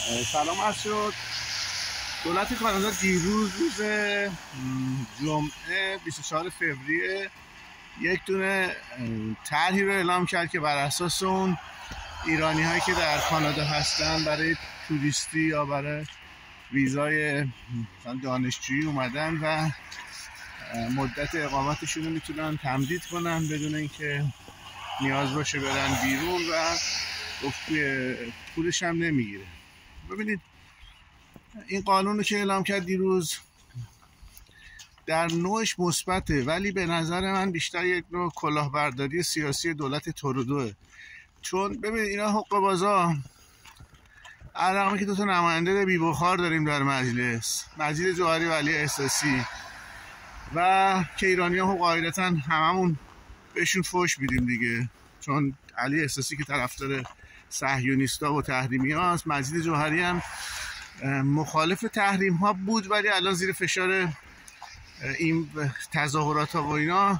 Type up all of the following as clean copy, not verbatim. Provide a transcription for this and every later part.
سلام عرض شد. دولت کانادا دیروز روز جمعه 24 فوریه یک دونه طرحی رو اعلام کرد که بر اساس اون ایرانی هایی که در کانادا هستن برای توریستی یا برای ویزای دانشجویی اومدن و مدت اقامتشون رو میتونن تمدید کنن بدون اینکه نیاز باشه برن بیرون و پولش هم نمیگیره. ببینید این قانون رو که اعلام کرد دیروز در نوعش مثبته، ولی به نظر من بیشتر یک نوع کلاهبرداری سیاسی دولت ترودوه. چون ببینید اینا حق بازا علاوه که دو تا نماینده بی بخار داریم در مجلس، مجید جوهری و علی احساسی، و که ایرانی ها قاعدتا هممون بهشون فوش میدیم دیگه، چون علی احساسی که طرفدار صهیونیستا و تحریمی هاست، مجید جوهری هم مخالف تحریم ها بود ولی الان زیر فشار این تظاهرات ها و اینا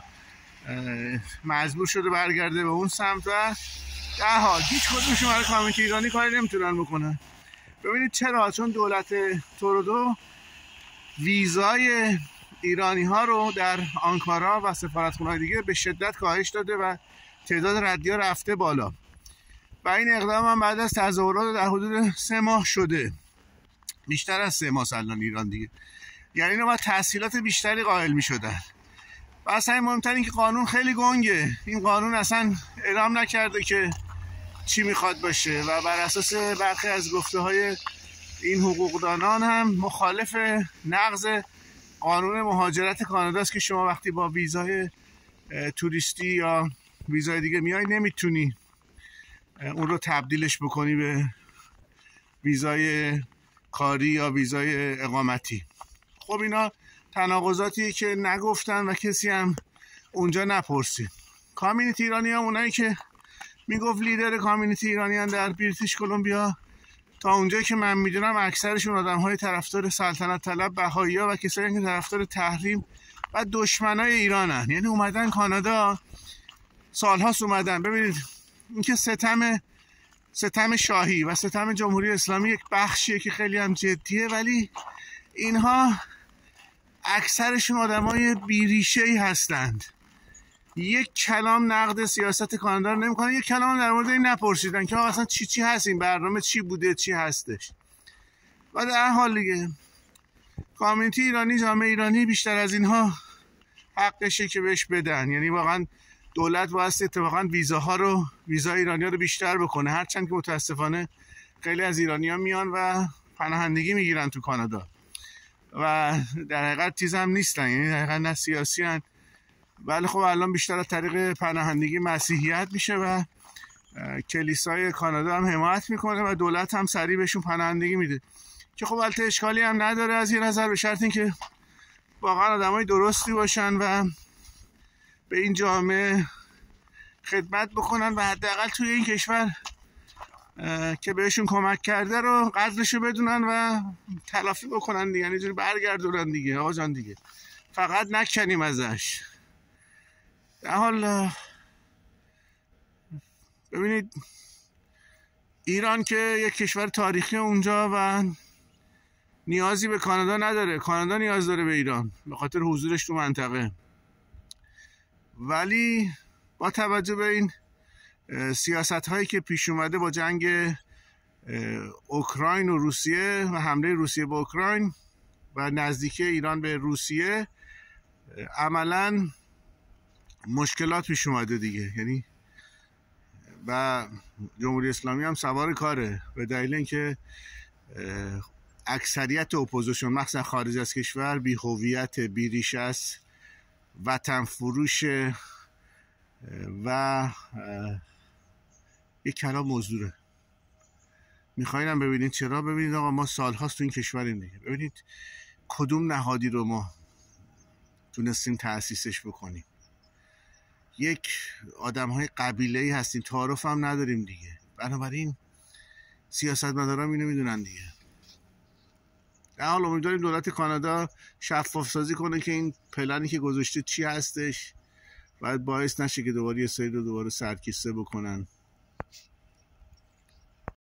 مجبور شده برگرده به اون سمت و در حال هیچ کدومشون برای کامیونیتی ایرانی کاری نمیتونن بکنن. ببینید چرا؟ چون دولت ترودو ویزای ایرانی ها رو در آنکارا و سفارتخونه‌های دیگه به شدت کاهش داده و تعداد ردی‌ها رفته بالا و این اقدام هم بعد از تظاهرات در حدود 3 ماه شده، بیشتر از 3 ماه الان ایران دیگه، یعنی اینا باید تسهیلات بیشتری قائل می شدن. و اصلا مهمتر این که قانون خیلی گنگه. این قانون اصلا اعلام نکرده که چی میخواد باشه و بر اساس برخی از گفته های این حقوقدانان هم مخالف نقض قانون مهاجرت کانادا است که شما وقتی با ویزای توریستی یا ویزای دیگه میای نمیتونی اون رو تبدیلش بکنی به ویزای کاری یا ویزای اقامتی. خب اینا تناقضاتیه که نگفتن و کسی هم اونجا نپرسید. کامیونیتی ایرانی هم اونایی که میگفت لیدر کامیونیتی ایرانی هم در بریتیش کلمبیا، تا اونجایی که من میدونم اکثرشون آدم های طرفدار سلطنت طلب بهایی ها و کسایی که طرفدار تحریم و دشمنای ایرانن، یعنی اومدن کانادا سالهاست اومدن. ببینید اینکه ستم شاهی و ستم جمهوری اسلامی یک بخشیه که خیلی هم جدیه، ولی اینها اکثرشون آدمای بیریشه‌ای هستند. یک کلام نقد سیاست کانادا رو نمی‌کنن، یک کلام در مورد این نپرسیدن که اصلا چی هست، این برنامه چی بوده، چی هستش. و در حال دیگه کامیونیتی ایرانی، جامعه ایرانی بیشتر از اینها حقشه که بهش بدن. یعنی واقعا دولت واسه اتفاقا ویزای ایرانی‌ها رو بیشتر بکنه، هرچند که متاسفانه خیلی از ایرانی‌ها میان و پناهندگی میگیرن تو کانادا و در حقیقت چیز هم نیستن، یعنی در حقیقت نه سیاسی هن. ولی خب الان بیشتر از طریق پناهندگی مسیحیت میشه و کلیسای کانادا هم حمایت میکنه و دولت هم سریع بهشون پناهندگی میده که خب البته اشکالی هم نداره از یه نظر، به شرط اینکه واقعا آدمای درستی باشن و به این جامعه خدمت بکنن و حداقل توی این کشور که بهشون کمک کرده رو قدرشو بدونن و تلافی بکنن دیگه، یعنی جوری برگردونن دیگه. آقا جان دیگه فقط نکنیم ازش. در حال ببینید ایران که یک کشور تاریخی اونجا و نیازی به کانادا نداره، کانادا نیاز داره به ایران به خاطر حضورش تو منطقه، ولی با توجه به این سیاست هایی که پیش اومده با جنگ اوکراین و روسیه و حمله روسیه به اوکراین و نزدیکی ایران به روسیه، عملاً مشکلات پیش اومده دیگه. یعنی و جمهوری اسلامی هم سوار کاره به دلیل اینکه اکثریت اپوزیسیون مخصوصا خارج از کشور بی هویت، بی ریشه است، وطن فروش و یک کلام مزدوره. میخواینم ببینید چرا؟ ببینید آقا ما سالهاست تو این کشوریم دیگه، ببینید کدوم نهادی رو ما تونستیم تأسیسش بکنیم. یک آدم های قبیله‌ای هستیم، تعارف هم نداریم دیگه، بنابراین سیاستمداران اینو میدونن دیگه. در حال امیدواریم دولت کانادا شفاف سازی کنه که این پلنی که گذاشته چی هستش، باید باعث نشه که دوباره یه سری رو دوباره سرکیسه بکنن